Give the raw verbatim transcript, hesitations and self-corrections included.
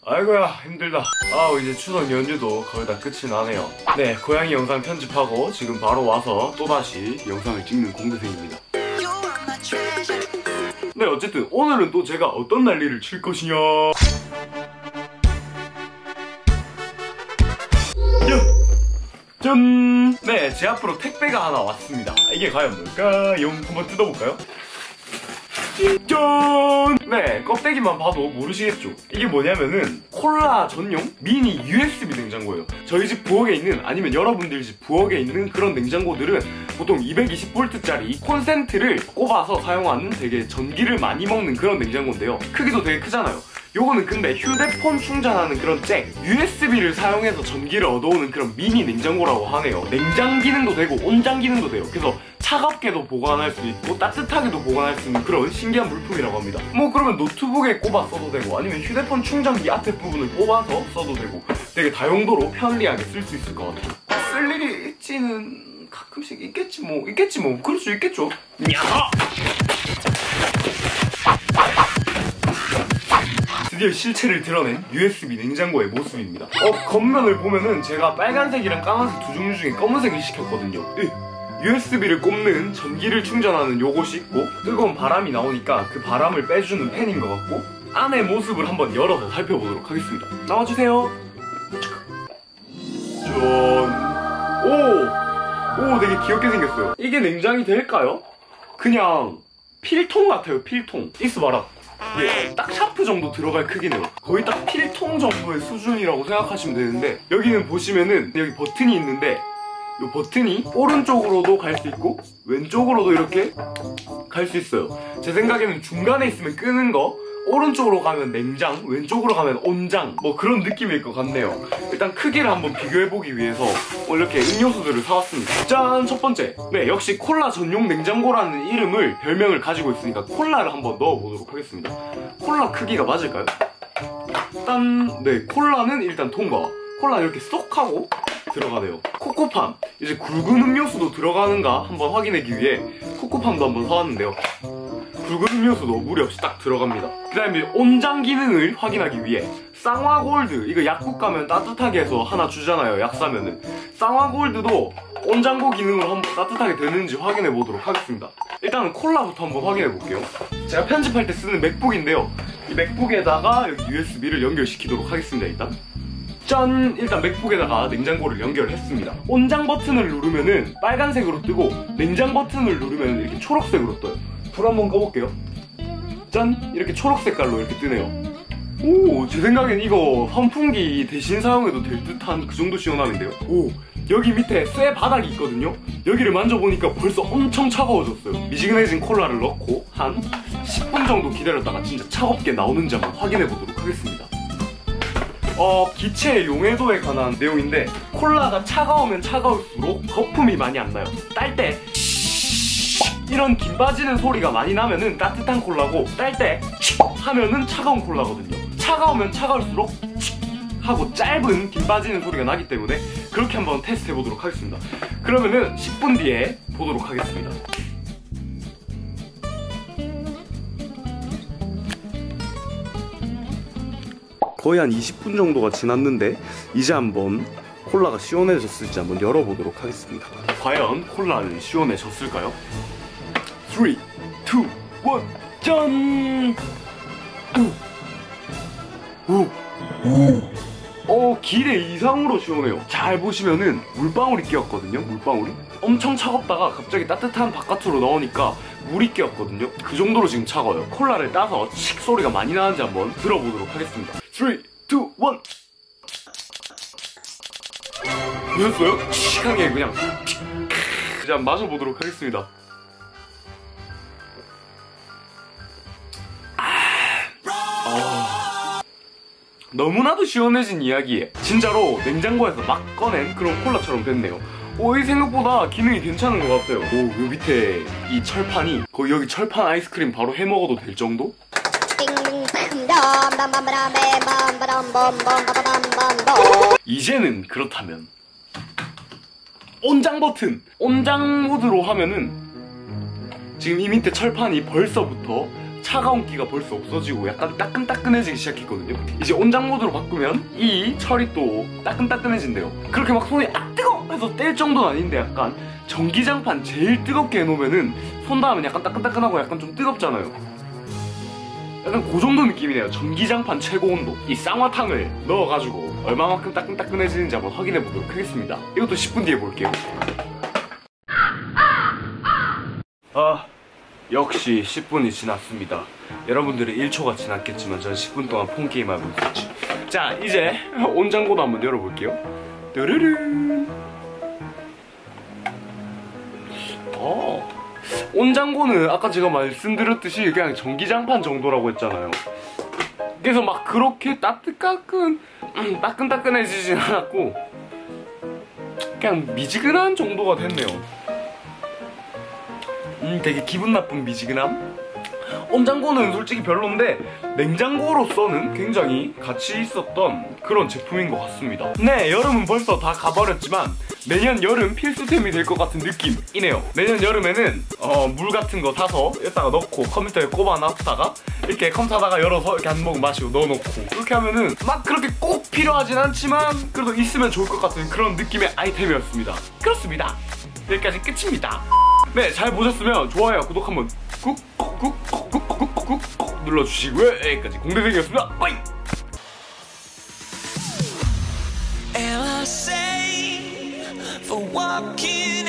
아이고야 힘들다. 아우 이제 추석 연휴도 거의 다 끝이 나네요. 네, 고양이 영상 편집하고 지금 바로 와서 또다시 영상을 찍는 공대생입니다. 네, 어쨌든 오늘은 또 제가 어떤 난리를 칠 것이냐. 짠! 네, 제 앞으로 택배가 하나 왔습니다. 이게 과연 뭘까요? 한번 뜯어볼까요? 짠! 네, 껍데기만 봐도 모르시겠죠? 이게 뭐냐면은 콜라 전용 미니 유에스비 냉장고예요. 저희 집 부엌에 있는, 아니면 여러분들 집 부엌에 있는 그런 냉장고들은 보통 이백이십 볼트짜리 콘센트를 꼽아서 사용하는 되게 전기를 많이 먹는 그런 냉장고인데요. 크기도 되게 크잖아요. 요거는 근데 휴대폰 충전하는 그런 잭 유에스비를 사용해서 전기를 얻어오는 그런 미니 냉장고라고 하네요. 냉장 기능도 되고 온장 기능도 돼요. 그래서 차갑게도 보관할 수 있고 따뜻하게도 보관할 수 있는 그런 신기한 물품이라고 합니다. 뭐 그러면 노트북에 꼽아 써도 되고, 아니면 휴대폰 충전기 앞에 부분을 꼽아서 써도 되고, 되게 다용도로 편리하게 쓸 수 있을 것 같아요. 쓸 일이 있지는 가끔씩 있겠지 뭐. 있겠지 뭐. 그럴 수 있겠죠. 야! 드디어 실체를 드러낸 유에스비 냉장고의 모습입니다. 어, 겉면을 보면은 제가 빨간색이랑 까만색 두 종류 중에 검은색을 시켰거든요. 유에스비를 꼽는 전기를 충전하는 요것이 있고, 뜨거운 바람이 나오니까 그 바람을 빼주는 팬인 것 같고, 안의 모습을 한번 열어서 살펴보도록 하겠습니다. 나와주세요. 짠. 오! 오, 되게 귀엽게 생겼어요. 이게 냉장이 될까요? 그냥 필통 같아요, 필통. 있어봐라. 예, 딱 샤프 정도 들어갈 크기네요. 거의 딱 필통 정도의 수준이라고 생각하시면 되는데, 여기는 보시면은 여기 버튼이 있는데, 이 버튼이 오른쪽으로도 갈 수 있고 왼쪽으로도 이렇게 갈 수 있어요. 제 생각에는 중간에 있으면 끄는 거, 오른쪽으로 가면 냉장, 왼쪽으로 가면 온장, 뭐 그런 느낌일 것 같네요. 일단 크기를 한번 비교해보기 위해서 이렇게 음료수들을 사왔습니다. 짠! 첫 번째, 네, 역시 콜라 전용 냉장고라는 이름을, 별명을 가지고 있으니까 콜라를 한번 넣어보도록 하겠습니다. 콜라 크기가 맞을까요? 일단 네, 콜라는 일단 통과. 콜라 이렇게 쏙 하고 들어가네요. 코코팜, 이제 굵은 음료수도 들어가는가 한번 확인하기 위해 코코팜도 한번 사왔는데요. 굵은 음료수도 무리 없이 딱 들어갑니다. 그 다음에 온장 기능을 확인하기 위해 쌍화골드, 이거 약국 가면 따뜻하게 해서 하나 주잖아요, 약 사면은. 쌍화골드도 온장고 기능으로 한번 따뜻하게 되는지 확인해 보도록 하겠습니다. 일단은 콜라부터 한번 확인해 볼게요. 제가 편집할 때 쓰는 맥북인데요, 이 맥북에다가 여기 유에스비를 연결시키도록 하겠습니다. 일단 짠! 일단 맥북에다가 냉장고를 연결했습니다. 온장 버튼을 누르면은 빨간색으로 뜨고, 냉장 버튼을 누르면 이렇게 초록색으로 떠요. 불 한번 꺼볼게요. 짠! 이렇게 초록 색깔로 이렇게 뜨네요. 오, 제 생각엔 이거 선풍기 대신 사용해도 될 듯한 그 정도 시원함인데요. 오, 여기 밑에 쇠 바닥이 있거든요. 여기를 만져보니까 벌써 엄청 차가워졌어요. 미지근해진 콜라를 넣고 한 십 분 정도 기다렸다가 진짜 차갑게 나오는지 한번 확인해 보도록 하겠습니다. 어, 기체의 용해도에 관한 내용인데, 콜라가 차가우면 차가울수록 거품이 많이 안 나요. 딸 때 이런 김 빠지는 소리가 많이 나면은 따뜻한 콜라고, 딸 때 하면은 차가운 콜라거든요. 차가우면 차가울수록 하고 짧은 김 빠지는 소리가 나기 때문에 그렇게 한번 테스트 해보도록 하겠습니다. 그러면은 십 분 뒤에 보도록 하겠습니다. 거의 한 이십 분 정도가 지났는데 이제 한번 콜라가 시원해졌을지 한번 열어보도록 하겠습니다. 과연 콜라는 시원해졌을까요? 삼, 이, 일, 짠! 오! 오! 오! 어, 기대 이상으로 시원해요. 잘 보시면은 물방울이 끼었거든요, 물방울이? 엄청 차갑다가 갑자기 따뜻한 바깥으로 나오니까 물이 끼었거든요. 그 정도로 지금 차가워요. 콜라를 따서 칙 소리가 많이 나는지 한번 들어보도록 하겠습니다. 삼, 이, 일. 보셨어요? 칙하게 그냥 이제 한번 마셔보도록 하겠습니다. 아... 너무나도 시원해진 이야기에 진짜로 냉장고에서 막 꺼낸 그런 콜라처럼 됐네요. 오, 이 생각보다 기능이 괜찮은 것 같아요. 오, 요 밑에 이 철판이 거의 여기 철판 아이스크림 바로 해먹어도 될 정도? 이제는 그렇다면 온장 버튼! 온장 모드로 하면은 지금 이 밑에 철판이 벌써부터 차가운 기가 벌써 없어지고 약간 따끈따끈해지기 시작했거든요. 이제 온장 모드로 바꾸면 이 철이 또 따끈따끈해진대요. 그렇게 막 손이 아 뜨거! 해서 뗄 정도는 아닌데 약간 전기장판 제일 뜨겁게 해놓으면은 손 닿으면 약간 따끈따끈하고 약간 좀 뜨겁잖아요. 약간 그 정도 느낌이네요. 전기장판 최고 온도. 이 쌍화탕을 넣어가지고 얼마만큼 따끈따끈해지는지 한번 확인해보도록 하겠습니다. 이것도 십 분 뒤에 볼게요. 아, 역시 십 분이 지났습니다. 여러분들은 일 초가 지났겠지만 저는 십 분 동안 폰게임 하고 있었지. 자, 이제 온장고도 한번 열어볼게요. 뚜루룬. 어, 온장고는 아까 제가 말씀드렸듯이 그냥 전기장판 정도라고 했잖아요. 그래서 막 그렇게 따뜻따끈 음, 따끈따끈해지진 않았고 그냥 미지근한 정도가 됐네요. 음, 되게 기분 나쁜 미지근함? 온장고는 솔직히 별론데 냉장고로서는 굉장히 가치 있었던 그런 제품인 것 같습니다. 네, 여름은 벌써 다 가버렸지만 내년 여름 필수템이 될 것 같은 느낌이네요. 내년 여름에는 어, 물 같은 거 사서 여기다가 넣고 컴퓨터에 꼽아놨다가 이렇게 컴 사다가 열어서 이렇게 한 모금 마시고 넣어놓고 그렇게 하면은 막 그렇게 꼭 필요하진 않지만 그래도 있으면 좋을 것 같은 그런 느낌의 아이템이었습니다. 그렇습니다. 여기까지 끝입니다. 네, 잘 보셨으면 좋아요, 구독 한번 꾹꾹꾹꾹꾹꾹꾹 눌러주시고요. 여기까지 공대생이었습니다. 빠이! Am I safe for walking